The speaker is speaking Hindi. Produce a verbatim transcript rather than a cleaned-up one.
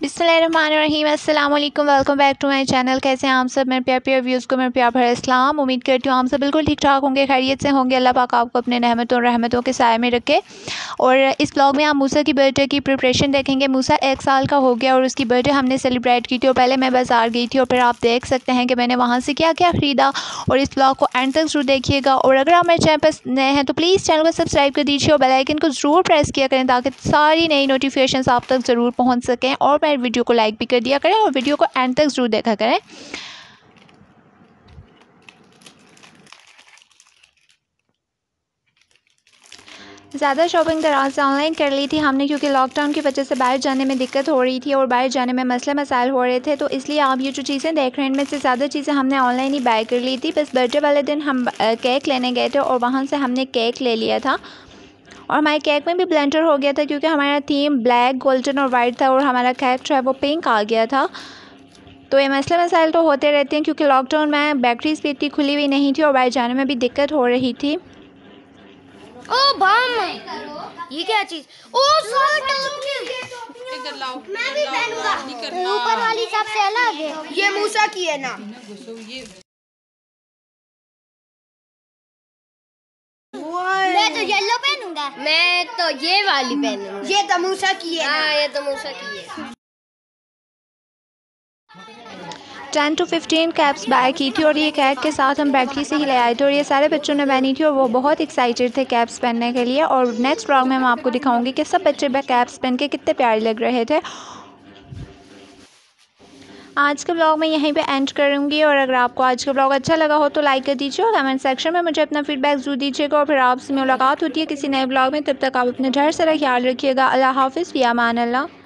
बिस्मिल्लाहिर्रहमानिर्रहीम, अस्सलाम वालेकुम, welcome back to my channel. कैसे हैं आप सब? मेरे प्यार प्यार व्यूज़ को मेरे प्यार भरा इस्लाम। उम्मीद करती हूँ आप सब बिल्कुल ठीक ठाक होंगे, खैरियत से होंगे। अल्लाह पाक आपको अपने रहमतों और रहमतों के साए में रखे। और इस ब्लॉग में आप मूसा की बर्थडे की प्रिपरेशन देखेंगे। मूसा एक साल का हो गया और उसकी बर्थडे हमने सेलिब्रेट की थी। और पहले मैं बाज़ार गई थी और फिर आप देख सकते हैं कि मैंने वहाँ से क्या क्या ख़रीदा। और इस ब्लॉग को एंड तक ज़रूर देखिएगा। और अगर आप मेरे चैनल पर नए हैं तो प्लीज़ चैनल को सब्सक्राइब कर दीजिए और बेल आइकन को ज़रूर प्रेस किया करें ताकि सारी नई नोटिफिकेशंस आप तक ज़रूर पहुँच सकें। और मेरे वीडियो को लाइक भी कर दिया करें और वीडियो को एंड तक ज़रूर देखा करें। ज़्यादा शॉपिंग दराज से ऑनलाइन कर ली थी हमने, क्योंकि लॉकडाउन की वजह से बाहर जाने में दिक्कत हो रही थी और बाहर जाने में मसले मसाइल हो रहे थे। तो इसलिए आप ये जो चीज़ें देख रहे हैं इनमें से ज़्यादा चीज़ें हमने ऑनलाइन ही बाय कर ली थी। बस बर्थडे वाले दिन हम केक लेने गए थे और वहाँ से हमने केक ले लिया था। और हमारे केक में भी ब्लेंडर हो गया था क्योंकि हमारा थीम ब्लैक, गोल्डन और वाइट था और हमारा केक जो है वो पिंक आ गया था। तो ये मसले मसाइल तो होते रहते हैं क्योंकि लॉकडाउन में बेकरीज़ भी इतनी खुली हुई नहीं थी और बाहर जाने में भी दिक्कत हो रही थी। ओ बम, ये क्या चीज? ओ मैं भी पहनूंगा। ऊपर वाली सबसे अलग है। ये मूसा की है ना? मैं तो येलो पहनूंगा। मैं तो ये वाली पहनूंगा। ये तो मूसा की है। हाँ, ये तो मूसा की है। Ten to fifteen caps buy की थी और ये कैप के साथ हम बेकरी से ही ले आए थे और ये सारे बच्चों ने पहनी थी और वो बहुत एक्साइटेड थे कैप्स पहनने के लिए। और नेक्स्ट व्लॉग में हम आपको दिखाऊंगी कि सब बच्चे कैप्स पहन के कितने प्यारे लग रहे थे। आज के ब्लॉग में यहीं पे एंड करूँगी और अगर आपको आज का ब्लॉग अच्छा लगा हो तो लाइक कर दीजिए और कमेंट सेक्शन में मुझे अपना फीडबैक जरूर दीजिएगा। और फिर आपसे मुलाकात होती है किसी नए ब्लॉग में। तब तक आप अपने ढेर सारा ख्याल रखिएगा। अल्लाह हाफिज़, फ़ी अमान अल्लाह।